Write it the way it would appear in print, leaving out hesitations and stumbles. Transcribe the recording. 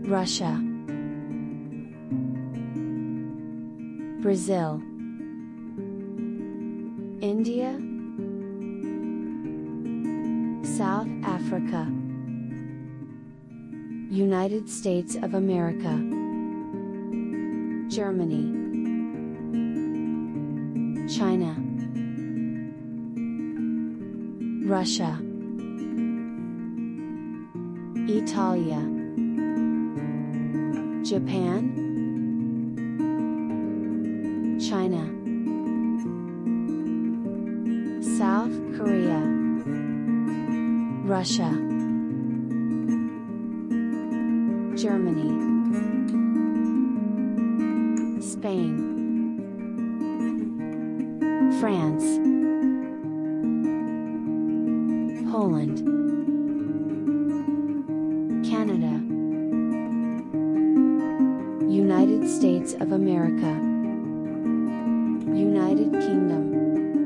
Russia, Brazil, India, South Africa, United States of America, Germany, China, Russia, Italia, Japan, China, South Korea, Russia, Germany, Spain, France, Poland, Canada, United States of America, United Kingdom,